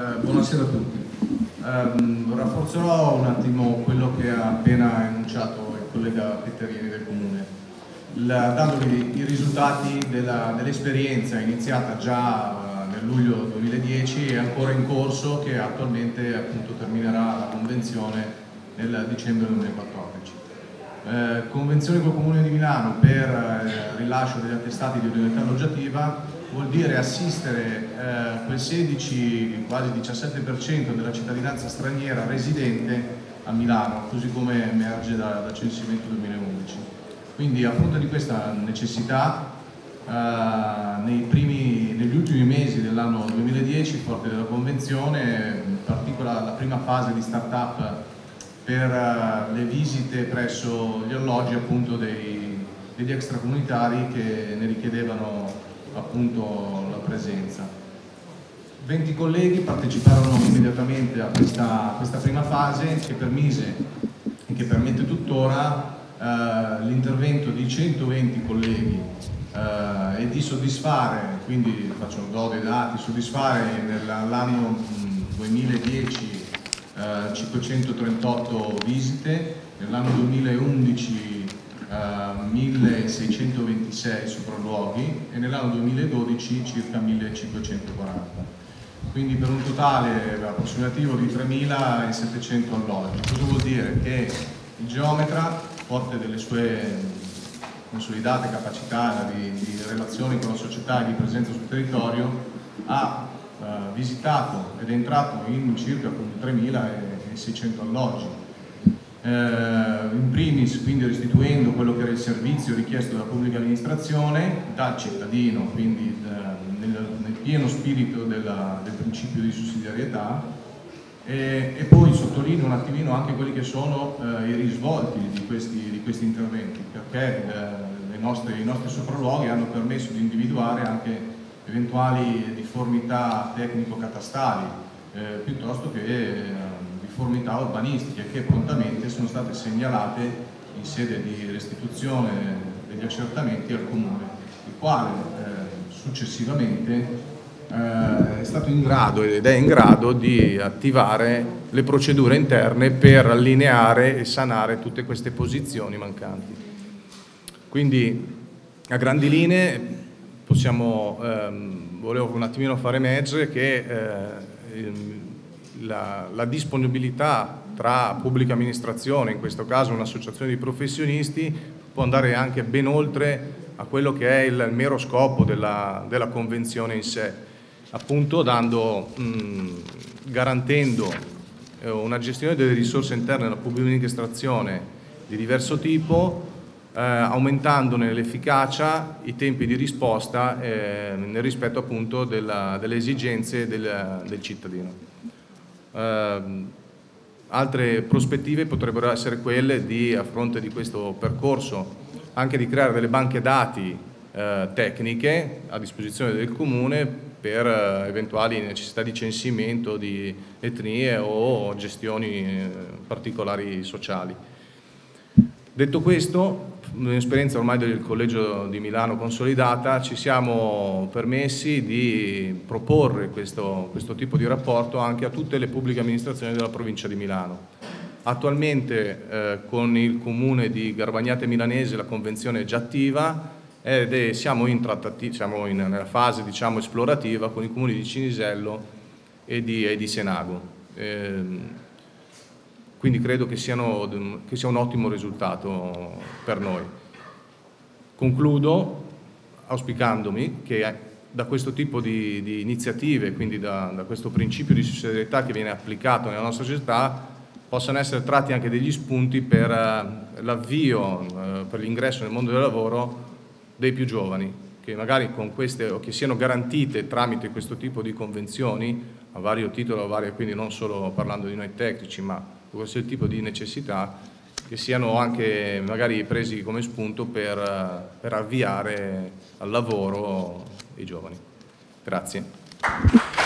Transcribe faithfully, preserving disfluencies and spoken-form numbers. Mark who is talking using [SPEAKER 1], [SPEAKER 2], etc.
[SPEAKER 1] Eh, buonasera a tutti. Um, rafforzerò un attimo quello che ha appena enunciato il collega Petterini del Comune, La, dandovi i risultati dell'esperienza dell iniziata già uh, nel luglio duemiladieci e ancora in corso, che attualmente appunto terminerà la convenzione nel dicembre duemilaquattordici. Eh, convenzione col Comune di Milano per il eh, rilascio degli attestati di idoneità alloggiativa vuol dire assistere eh, quel sedici, quasi diciassette per cento della cittadinanza straniera residente a Milano, così come emerge da, dal censimento duemilaundici. Quindi a fronte di questa necessità, eh, nei primi, negli ultimi mesi dell'anno duemiladieci, forte della Convenzione, in particolare la prima fase di start-up per uh, le visite presso gli alloggi appunto dei, degli extracomunitari che ne richiedevano appunto la presenza. venti colleghi parteciparono immediatamente a questa, a questa prima fase che permise e che permette tuttora uh, l'intervento di centoventi colleghi uh, e di soddisfare, quindi faccio do dei dati, soddisfare nell'anno duemiladieci Uh, cinquecentotrentotto visite, nell'anno duemilaundici uh, milleseicentoventisei sopralluoghi e nell'anno duemiladodici circa millecinquecentoquaranta. Quindi per un totale approssimativo di tremilasettecento alloggi. Cosa vuol dire? Che il geometra, forte delle sue consolidate capacità di, di relazioni con la società e di presenza sul territorio, ha Uh, visitato ed è entrato in circa tremilaseicento alloggi, uh, in primis quindi restituendo quello che era il servizio richiesto dalla pubblica amministrazione dal cittadino, quindi uh, nel, nel pieno spirito della, del principio di sussidiarietà, e, e poi sottolineo un attimino anche quelli che sono uh, i risvolti di questi, di questi interventi, perché uh, le nostre, i nostri sopralluoghi hanno permesso di individuare anche eventuali difformità tecnico-catastali eh, piuttosto che eh, difformità urbanistiche che prontamente sono state segnalate in sede di restituzione degli accertamenti al Comune, il quale eh, successivamente eh, è stato in grado ed è in grado di attivare le procedure interne per allineare e sanare tutte queste posizioni mancanti. Quindi a grandi linee possiamo, ehm, volevo un attimino far emergere che eh, la, la disponibilità tra pubblica amministrazione, in questo caso un'associazione di professionisti, può andare anche ben oltre a quello che è il mero scopo della, della convenzione in sé, appunto dando, mh, garantendo eh, una gestione delle risorse interne della pubblica amministrazione di diverso tipo, Eh, aumentandone l'efficacia, i tempi di risposta eh, nel rispetto appunto della, delle esigenze del, del cittadino. Eh, altre prospettive potrebbero essere quelle di, a fronte di questo percorso, anche di creare delle banche dati eh, tecniche a disposizione del Comune per eh, eventuali necessità di censimento di etnie o gestioni eh, particolari sociali. Detto questo, un'esperienza ormai del Collegio di Milano consolidata, ci siamo permessi di proporre questo, questo tipo di rapporto anche a tutte le pubbliche amministrazioni della provincia di Milano. Attualmente eh, con il Comune di Garbagnate Milanese la convenzione è già attiva ed è, siamo, in siamo in, nella fase diciamo, esplorativa con i comuni di Cinisello e di, e di Senago. Eh, Quindi credo che, siano, che sia un ottimo risultato per noi. Concludo auspicandomi che da questo tipo di, di iniziative, quindi da, da questo principio di sussidiarietà che viene applicato nella nostra società, possano essere tratti anche degli spunti per uh, l'avvio, uh, per l'ingresso nel mondo del lavoro dei più giovani, che magari con queste, o che siano garantite tramite questo tipo di convenzioni, a vario titolo, a varie, quindi non solo parlando di noi tecnici, ma questo tipo di necessità, che siano anche magari presi come spunto per, per avviare al lavoro i giovani. Grazie.